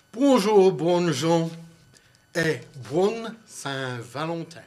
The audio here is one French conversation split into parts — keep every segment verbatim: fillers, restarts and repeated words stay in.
Bonjour, bonnes gens et bonne Saint-Valentin.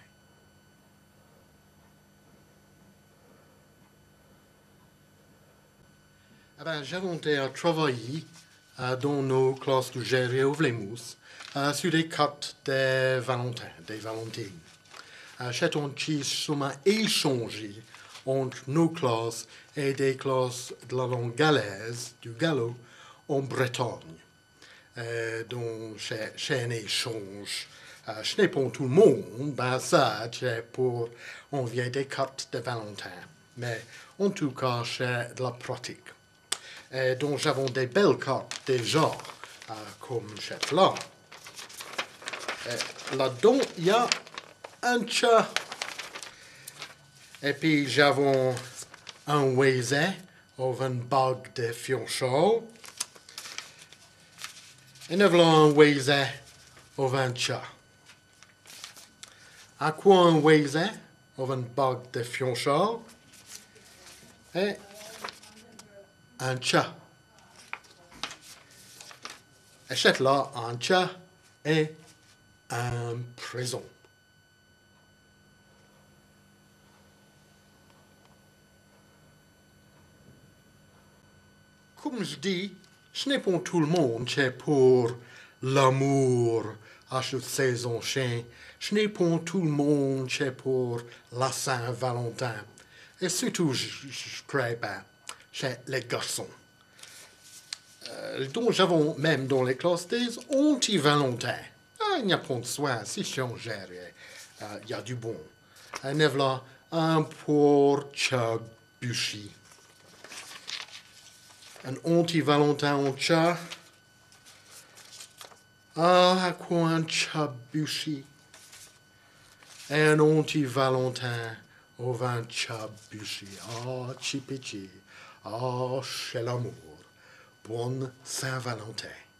Eh ben, j'avais été à travailler euh, dans nos classes de gérer au Vlémous euh, sur les cartes des Valentins, des Valentines. Euh, J'ai un chemin échangé entre nos classes et des classes de la langue galaise, du gallo, en Bretagne. Euh, donc, j'ai un échange. Euh, je n'ai pas tout le monde, ben ça, c'est pour envier des cartes de Valentin. Mais en tout cas, c'est de la pratique. Et donc, j'avais des belles cartes déjà, euh, comme cette là. Et là-dedans, il y a un chat. Et puis, j'avais un oiseau ou une bague de fiançailles. Et nous avons un oiseau ou un chat. À quoi un oiseau ou une bague de fiançailles et un chat. Achète là un chat et un présent. Comme je dis, ce n'est pas tout le monde qui est pour l'amour à cette saison chien. Ce n'est pas tout le monde qui est pour la Saint-Valentin. Et surtout, je, je crois pas, chez les garçons. Euh, dont j'avais même dans les classes des anti-Valentins. Ah, il n'y a pas de soin, si changé, il euh, y a du bon. Un là, un pour chat bûchi. Un anti-Valentin en chat. Ah, à quoi un chat bûchi? Et un anti-Valentin au vin chat bûchi. Ah, chipichi. Ah, chez l'amour. Bonne Saint-Valentin.